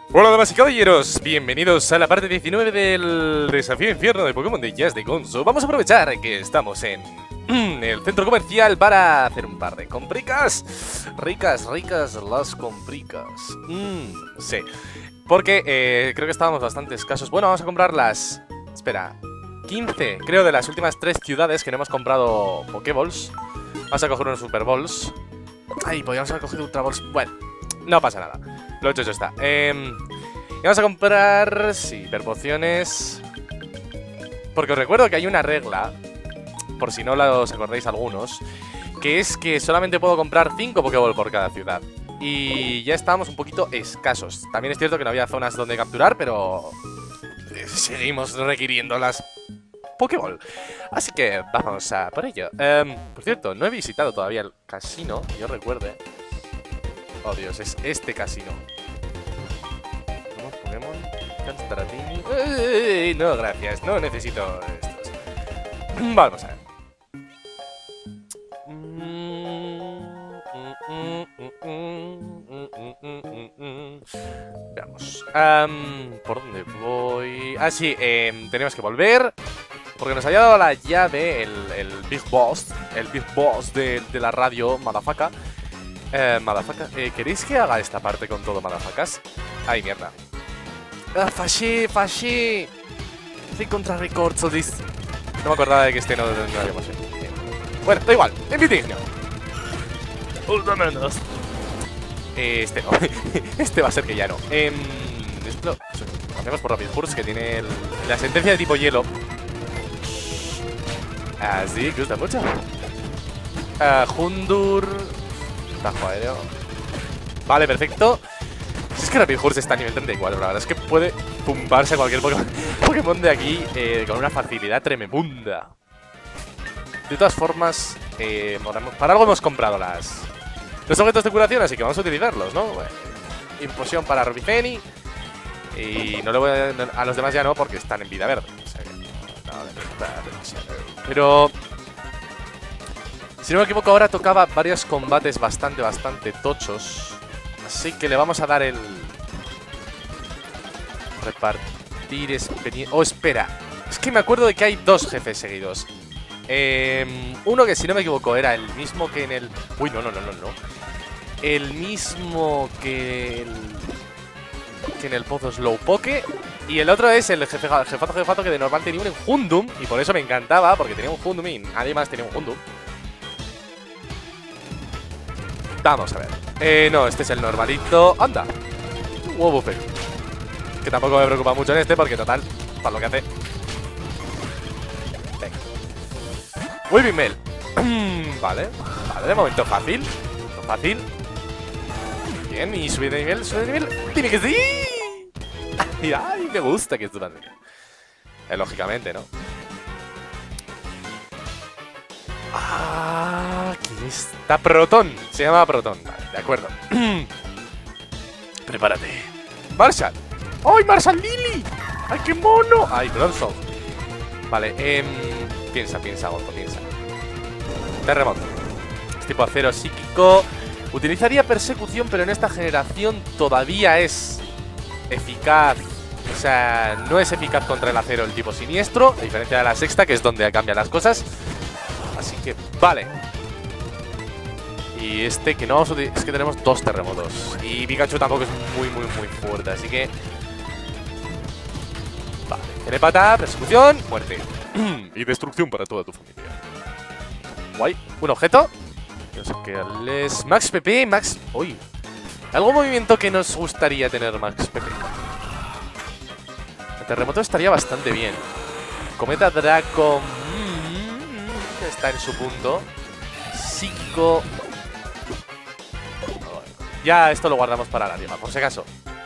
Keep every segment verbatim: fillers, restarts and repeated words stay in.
Hola damas y caballeros, bienvenidos a la parte diecinueve del desafío infierno de Pokémon de Jazz de Gonzo. Vamos a aprovechar que estamos en el centro comercial para hacer un par de compricas. Ricas, ricas las compricas. Mmm, sí. Porque eh, creo que estábamos bastante escasos. Bueno, vamos a comprar las... Espera, quince, creo, de las últimas tres ciudades que no hemos comprado Pokéballs. Vamos a coger unos Super Balls. Ay, podríamos haber cogido Ultra Balls. Bueno, no pasa nada. Lo hecho, hecho está. Eh, y vamos a comprar... Sí, hiperpociones. Porque os recuerdo que hay una regla, por si no os acordáis algunos, que es que solamente puedo comprar cinco Pokéball por cada ciudad. Y ya estábamos un poquito escasos. También es cierto que no había zonas donde capturar, pero... seguimos requiriendo las Pokéball. Así que vamos a por ello. eh, Por cierto, no he visitado todavía el casino, que yo recuerde. Oh Dios, es este casino. Vamos, Pokémon Canstratini. ¡Ey! No, gracias, no necesito estos. Vamos a ver. Veamos. Um, ¿Por dónde voy? Ah, sí, eh, tenemos que volver. Porque nos había dado la llave el, el Big Boss. El Big Boss de, de la radio, Madafaka. Eh, Madafaka, eh, ¿queréis que haga esta parte con todo Madafacas? Ay, mierda. Ah, fallé, fallé. Estoy contra Records of this. No me acordaba de que este no, no lo habíamos hecho. Bueno, da igual, en Vitigno. Ultra menos. Eh, este no. Este va a ser que ya no. Eh, esto lo hacemos por Rapid Force, que tiene el, la sentencia de tipo hielo. Así, que gusta mucho. Uh, Hundur. Tajo aéreo. Vale, perfecto. Si es que Rapid Horse está a nivel treinta y cuatro, la verdad es que puede tumbarse a cualquier Pokémon, Pokémon de aquí eh, con una facilidad tremenda. De todas formas, eh, para algo hemos comprado las los objetos de curación, así que vamos a utilizarlos, ¿no? Bueno, infusión para Rubifeni. Y no le voy a, a los demás ya no, porque están en vida verde. O sea que, no, pero... si no me equivoco, ahora tocaba varios combates bastante, bastante tochos. Así que le vamos a dar el... repartir experiencia... Oh, espera. Es que me acuerdo de que hay dos jefes seguidos. Eh, uno que, si no me equivoco, era el mismo que en el... Uy, no, no, no, no, no. El mismo que el... que en el Pozo Slowpoke. Y el otro es el jefe, jefato, jefato que de normal tenía un Hundum. Y por eso me encantaba, porque tenía un Hundum y nadie más tenía un Hundum. Vamos a ver. Eh, no, este es el normalito. ¡Anda! Wow, buffet. Que tampoco me preocupa mucho en este, porque total, para lo que hace. Venga. Muy bien, Mel. Vale. Vale, de momento fácil. Fácil. Bien, y subir de nivel, subir de nivel. ¡Dime que sí! Ay, ay, me gusta que suba de nivel. Eh, lógicamente, ¿no? Ah, aquí está Proton. Se llama Proton. Vale, de acuerdo. Prepárate. Marshall. ¡Ay, Marshall Lily! ¡Ay, qué mono! ¡Ay, Bronzo! Vale, eh, piensa, piensa, Golfo, piensa. Terremoto. Es tipo acero psíquico. Utilizaría persecución, pero en esta generación todavía es eficaz. O sea, no es eficaz contra el acero el tipo siniestro, a diferencia de la sexta, que es donde cambian las cosas. Así que, vale. Y este que no vamos a utilizar, es que tenemos dos terremotos. Y Pikachu tampoco es muy, muy, muy fuerte. Así que... vale. Telepata, persecución, muerte. Y destrucción para toda tu familia. Guay. Un objeto. No sé qué es. Max P P, Max... Uy. ¿Algún movimiento que nos gustaría tener Max P P? El terremoto estaría bastante bien. Cometa Draco... está en su punto. Psíquico. Ya esto lo guardamos para la rima, por si acaso.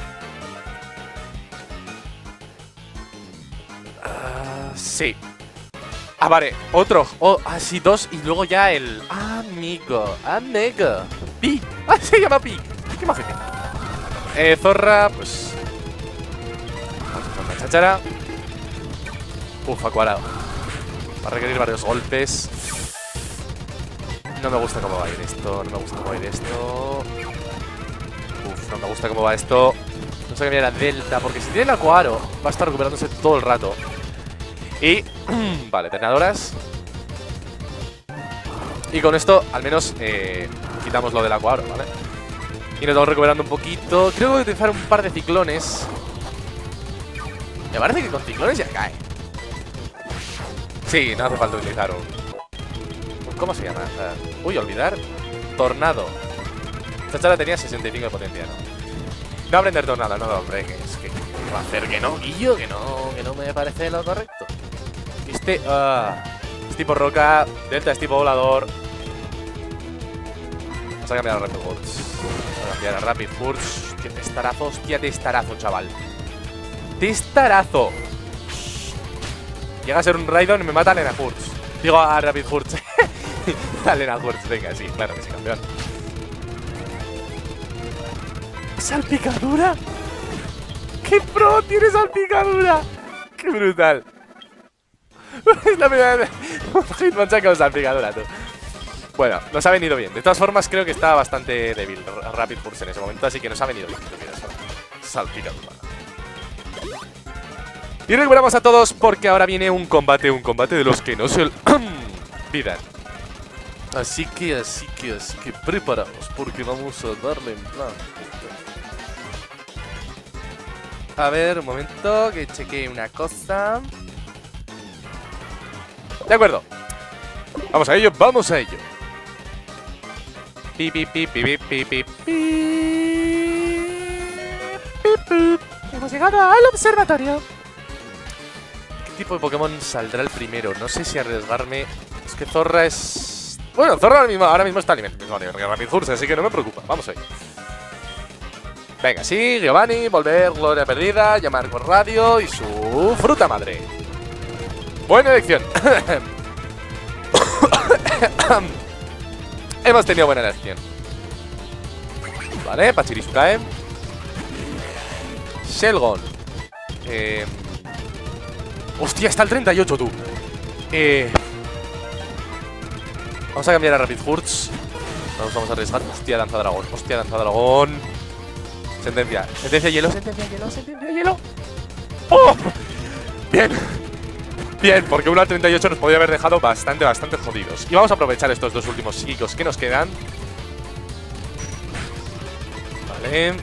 Uh, sí. Ah, vale, otro. Oh, ah, sí, dos. Y luego ya el... Amigo, amigo. Pi. Ah, se llama Pi. Qué magia. Eh, Zorra, pues... vamos a hacer una cháchara. Uf, acuadrado. Va a requerir varios golpes. No me gusta cómo va a ir esto. No me gusta cómo va a ir esto. Uf, no me gusta cómo va esto. Vamos a cambiar a Delta, porque si tiene el Aquaro va a estar recuperándose todo el rato. Y... vale, drenadoras. Y con esto, al menos, eh, quitamos lo del Aquaro, ¿vale? Y nos vamos recuperando un poquito. Creo que voy a utilizar un par de ciclones. Me parece que con ciclones ya cae. Sí, no hace falta utilizar un... ¿Cómo se llama? Uh, uy, olvidar. Tornado. Esta charla tenía sesenta y cinco de potencia, ¿no? No aprender tornado, no, hombre, que es que va a hacer que no, Guillo, que no, que no me parece lo correcto. Este, uh, es tipo roca, Delta es tipo volador. Vamos a cambiar a Rapid Hurts. Vamos a cambiar a Rapid Hurts. Hostia, testarazo, hostia, testarazo, chaval. Testarazo. Llega a ser un Raidon y me mata a Lena Hurts. Digo a Rapid Hurts. A Lena Hurts, venga, sí, claro que sí, campeón. ¿Salpicadura? ¡Qué pro tiene salpicadura! ¡Qué brutal! Es la primera vez un Hitmonchan con salpicadura, tú. Bueno, nos ha venido bien. De todas formas, creo que estaba bastante débil Rapid Hurts en ese momento, así que nos ha venido bien. Salpicadura. Y recuperamos a todos porque ahora viene un combate, un combate de los que no se olvidan. Así que, así que, así que preparaos porque vamos a darle en plan. A ver, un momento, que chequee una cosa. De acuerdo. Vamos a ello, vamos a ello. Pi, pi, pi, pi, pi, pi, pi, pi. Hemos llegado al observatorio. ¿Qué tipo de Pokémon saldrá el primero? No sé si arriesgarme. Es que Zorra es... Bueno, Zorra ahora mismo, ahora mismo está al mismo nivel que Rapid Hurts, así que no me preocupa. Vamos ahí. Venga, sí, Giovanni, volver, gloria perdida, llamar por radio y su fruta madre. Buena elección. Hemos tenido buena elección. Vale, Pachirisu cae. Shelgon. Eh... Hostia, está el treinta y ocho, tú. Eh... Vamos a cambiar a Rapid Hurts. Nos vamos a arriesgar. Hostia, danza dragón. Hostia, danza dragón. Sentencia. Sentencia hielo, sentencia hielo, sentencia hielo. ¡Oh! Bien. Bien, porque uno al treinta y ocho nos podría haber dejado bastante, bastante jodidos. Y vamos a aprovechar estos dos últimos psíquicos que nos quedan. Vale.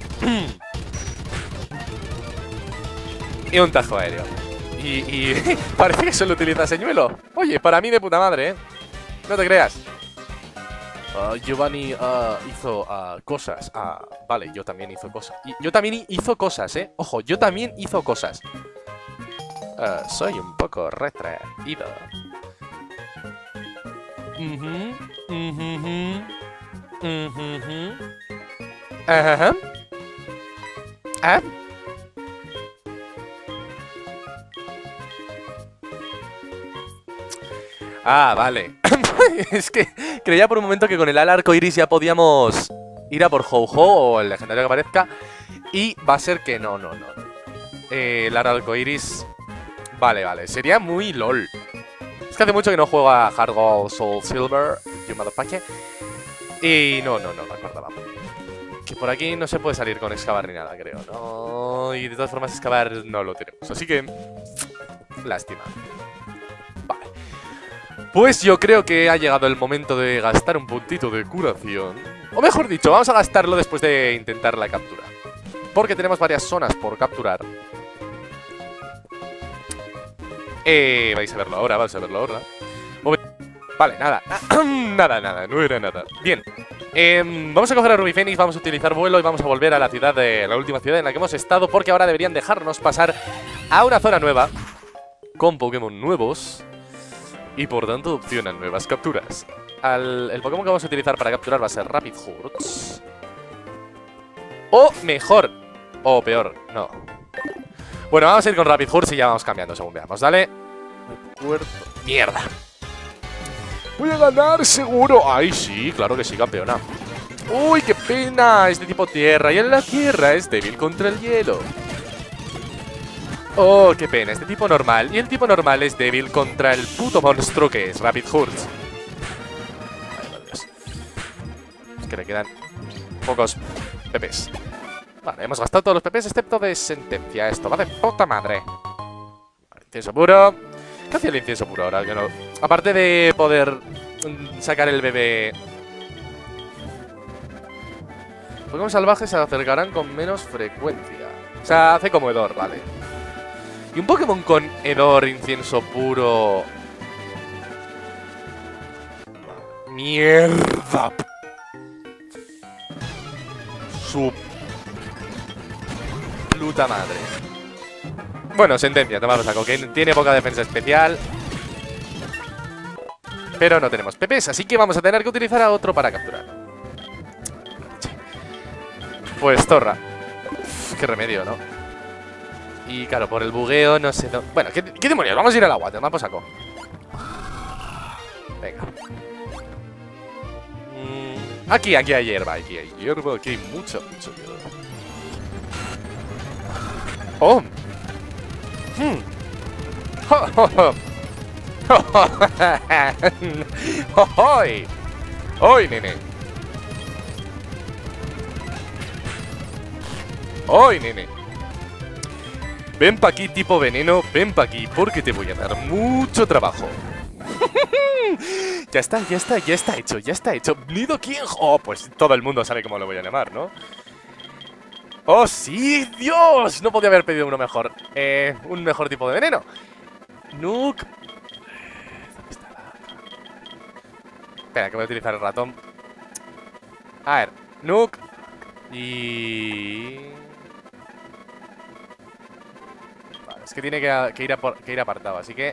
Y un tajo aéreo. Y, y parece que solo utiliza señuelo. Oye, para mí de puta madre, ¿eh? No te creas. Uh, Giovanni uh, hizo uh, cosas. Uh, vale, yo también hizo cosas. Y yo también hizo cosas, ¿eh? Ojo, yo también hizo cosas. Uh, soy un poco retraído. Mhm, mhm, mhm, ajá. ¿Ah? Ah, vale. Es que creía por un momento que con el ala arcoiris ya podíamos ir a por Ho-Ho o el legendario que aparezca. Y va a ser que no, no, no. Eh, el ala arcoiris. Vale, vale. Sería muy LOL. Es que hace mucho que no juego a Hard Gold Soul Silver. You motherfucker. Y no, no, no me acordaba. Que por aquí no se puede salir con excavar ni nada, creo, ¿no? Y de todas formas, excavar no lo tenemos. Así que. Lástima. Pues yo creo que ha llegado el momento de gastar un puntito de curación. O mejor dicho, vamos a gastarlo después de intentar la captura. Porque tenemos varias zonas por capturar. Eh, vais a verlo ahora, vais a verlo ahora. Vale, nada. Nada, nada, no era nada. Bien. Eh, vamos a coger a Ruby Phoenix, vamos a utilizar vuelo y vamos a volver a la ciudad de la última ciudad en la que hemos estado. Porque ahora deberían dejarnos pasar a una zona nueva con Pokémon nuevos. Y por tanto opcionan nuevas capturas. Al, el Pokémon que vamos a utilizar para capturar va a ser Rapid Hurts. O mejor. O peor, no. Bueno, vamos a ir con Rapid Hurts y ya vamos cambiando según veamos, ¿dale? Recuerdo. ¡Mierda! Voy a ganar seguro. ¡Ay, sí! Claro que sí, campeona. ¡Uy, qué pena! Es de tipo tierra y en la tierra es débil contra el hielo. Oh, qué pena, este tipo normal. Y el tipo normal es débil contra el puto monstruo que es Rapid Hurts. Ay, por Dios. Es que le quedan pocos pepes. Vale, hemos gastado todos los P Ps excepto de sentencia. Esto va de puta madre. Vale, incienso puro. ¿Qué hacía el incienso puro ahora? Yo no... Aparte de poder sacar el bebé... Pokémon salvajes se acercarán con menos frecuencia. O sea, hace como hedor, vale. Y un Pokémon con hedor, incienso puro... ¡Mierda! Su... puta madre. Bueno, sentencia, tomamos saco. Que tiene poca defensa especial. Pero no tenemos P Ps, así que vamos a tener que utilizar a otro para capturar. Pues zorra. Uf, qué remedio, ¿no? Y claro, por el bugueo no sé... No... Bueno, ¿qué, ¿qué demonios? Vamos a ir al agua, te vamos saco. Venga. Mm, aquí, aquí hay hierba, aquí hay hierba, aquí hay mucha, mucha hierba. ¡Oh! Hmm. ¡Oh, oh, oh! ¡Hoy! ¡Hoy, nene! ¡Hoy, nene! Ven pa' aquí, tipo veneno, ven pa' aquí, porque te voy a dar mucho trabajo. Ya está, ya está, ya está hecho, ya está hecho. Nidoking. Oh, pues todo el mundo sabe cómo lo voy a llamar, ¿no? ¡Oh, sí! ¡Dios! No podía haber pedido uno mejor. Eh, un mejor tipo de veneno. Nook. ¿Dónde está la...? Espera, que voy a utilizar el ratón. A ver, Nook. Y... Vale, es que tiene que, que, ir, a por, que ir apartado, así que...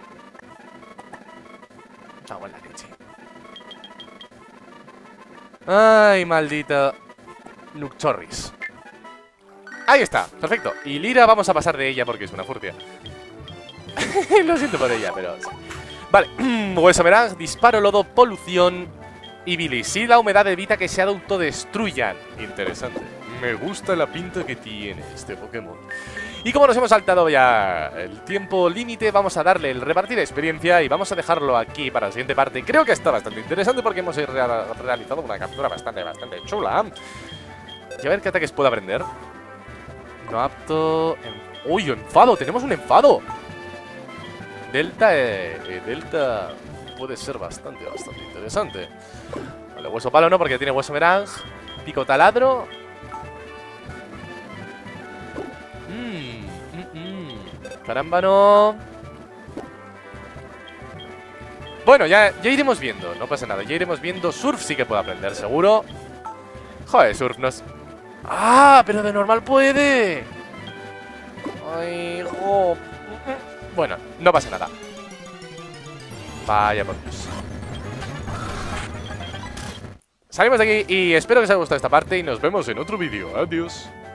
Cago en la leche. Ay, maldita Nook Chorris. Ahí está, perfecto. Y Lira vamos a pasar de ella porque es una furcia. Lo siento por ella, pero... Vale, Hueso Merang, Disparo, Lodo, Polución y Bilis. Sí, la humedad evita que se autodestruyan. Interesante. Me gusta la pinta que tiene este Pokémon. Y como nos hemos saltado ya el tiempo límite, vamos a darle el repartir experiencia y vamos a dejarlo aquí para la siguiente parte. Creo que está bastante interesante porque hemos realizado una captura bastante, bastante chula. Y a ver qué ataques puedo aprender. No apto... En... ¡Uy, enfado! ¡Tenemos un enfado! Delta... Eh, eh, Delta... Puede ser bastante, bastante interesante. Vale, hueso palo no, porque tiene hueso merang. Pico taladro. Mmm... Mm, mm. Caramba, no... Bueno, ya, ya iremos viendo. No pasa nada, ya iremos viendo. Surf sí que puedo aprender, seguro. Joder, Surf nos... ¡Ah! Pero de normal puede. Ay, jo. Bueno, no pasa nada. Vaya por Dios. Salimos de aquí y espero que os haya gustado esta parte y nos vemos en otro vídeo. Adiós.